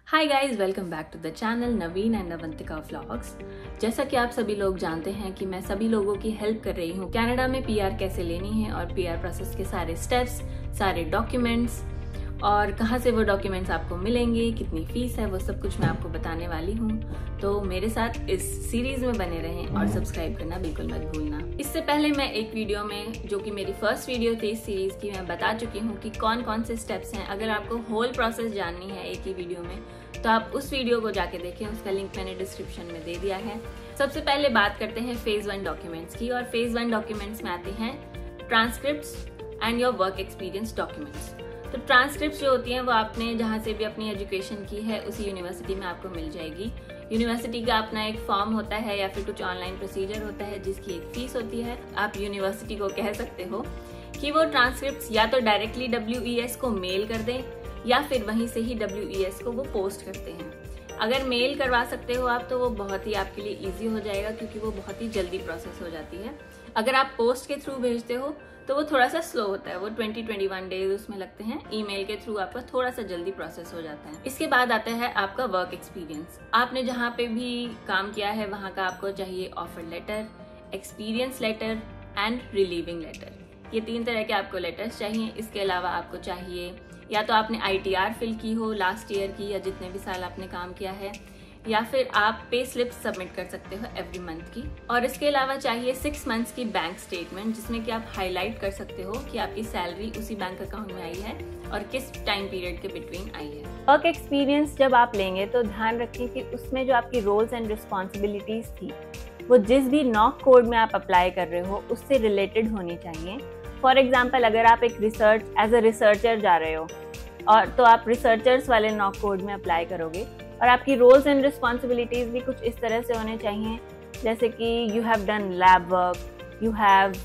Hi guys, welcome back to the channel Naveen and Avantika vlogs. जैसा कि आप सभी लोग जानते हैं कि मैं सभी लोगों की हेल्प कर रही हूँ कनाडा में पीआर कैसे लेनी है और पीआर प्रोसेस के सारे स्टेप्स, सारे डॉक्यूमेंट्स और कहाँ से वो डॉक्यूमेंट्स आपको मिलेंगे, कितनी फीस है, वो सब कुछ मैं आपको बताने वाली हूँ। तो मेरे साथ इस सीरीज में बने रहें और सब्सक्राइब करना बिल्कुल मत भूलना। इससे पहले मैं एक वीडियो में, जो कि मेरी फर्स्ट वीडियो थी इस सीरीज की, मैं बता चुकी हूँ कि कौन कौन से स्टेप्स हैं। अगर आपको होल प्रोसेस जाननी है एक ही वीडियो में तो आप उस वीडियो को जाके देखें, उसका लिंक मैंने डिस्क्रिप्शन में दे दिया है। सबसे पहले बात करते हैं फेज 1 डॉक्यूमेंट्स की, और फेज 1 डॉक्यूमेंट्स में आते हैं transcripts and your work experience documents. तो ट्रांसक्रिप्ट्स जो होती हैं वो आपने जहाँ से भी अपनी एजुकेशन की है उसी यूनिवर्सिटी में आपको मिल जाएगी। यूनिवर्सिटी का अपना एक फॉर्म होता है या फिर कुछ ऑनलाइन प्रोसीजर होता है जिसकी एक फीस होती है। आप यूनिवर्सिटी को कह सकते हो कि वो ट्रांसक्रिप्ट्स या तो डायरेक्टली WES को मेल कर दें या फिर वहीं से ही WES को वो पोस्ट करते हैं। अगर मेल करवा सकते हो आप तो वो बहुत ही आपके लिए इजी हो जाएगा, क्योंकि वो बहुत ही जल्दी प्रोसेस हो जाती है। अगर आप पोस्ट के थ्रू भेजते हो तो वो थोड़ा सा स्लो होता है, वो 20-21 डेज उसमें लगते हैं। ईमेल के थ्रू आपका थोड़ा सा जल्दी प्रोसेस हो जाता है। इसके बाद आता है आपका वर्क एक्सपीरियंस। आपने जहाँ पे भी काम किया है वहाँ का आपको चाहिए offer letter, experience letter and relieving letter. ये 3 तरह के आपको लेटर्स चाहिए। इसके अलावा आपको चाहिए या तो आपने ITR फिल की हो लास्ट ईयर की, या जितने भी साल आपने काम किया है, या फिर आप पे स्लिप सबमिट कर सकते हो एवरी मंथ की। और इसके अलावा चाहिए 6 मंथ्स की बैंक स्टेटमेंट, जिसमें कि आप हाईलाइट कर सकते हो कि आपकी सैलरी उसी बैंक अकाउंट में आई है और किस टाइम पीरियड के बिटवीन आई है। वर्क एक्सपीरियंस जब आप लेंगे तो ध्यान रखें कि उसमें जो आपकी रोल्स एंड रिस्पॉन्सिबिलिटीज थी वो जिस भी नॉक कोड में आप अप्लाई कर रहे हो उससे रिलेटेड होनी चाहिए। फॉर एग्जाम्पल, अगर आप एक एज अ रिसर्चर जा रहे हो और तो आप रिसर्चर्स वाले नॉक कोड में अप्लाई करोगे, और आपकी रोल्स एंड रिस्पॉन्सिबिलिटीज भी कुछ इस तरह से होने चाहिए, जैसे कि you have done lab work, you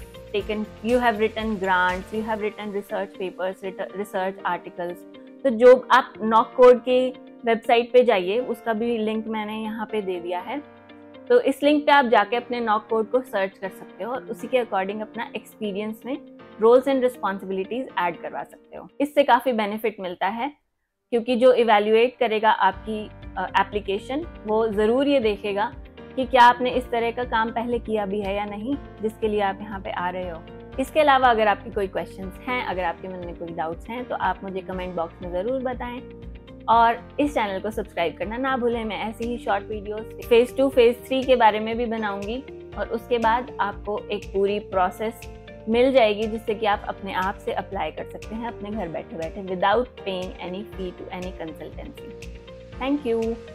have written grants, you have written research papers, research articles. तो जो आप नॉक कोड के वेबसाइट पे जाइए, उसका भी लिंक मैंने यहाँ पे दे दिया है। तो इस लिंक पे आप जाके अपने नॉक कोड को सर्च कर सकते हो और उसी के अकॉर्डिंग अपना एक्सपीरियंस में रोल्स एंड रिस्पॉन्सिबिलिटीज ऐड करवा सकते हो। इससे काफ़ी बेनिफिट मिलता है, क्योंकि जो इवैल्यूएट करेगा आपकी एप्लीकेशन वो ज़रूर ये देखेगा कि क्या आपने इस तरह का काम पहले किया भी है या नहीं, जिसके लिए आप यहाँ पे आ रहे हो। इसके अलावा अगर आपकी कोई क्वेश्चंस हैं, अगर आपके मन में कोई डाउट्स हैं, तो आप मुझे कमेंट बॉक्स में ज़रूर बताएं। और इस चैनल को सब्सक्राइब करना ना भूलें। मैं ऐसी ही शॉर्ट वीडियोस फेज 2, फेज 3 के बारे में भी बनाऊंगी, और उसके बाद आपको एक पूरी प्रोसेस मिल जाएगी जिससे कि आप अपने आप से अप्लाई कर सकते हैं अपने घर बैठे बैठे, without paying any fee to any consultancy. Thank you.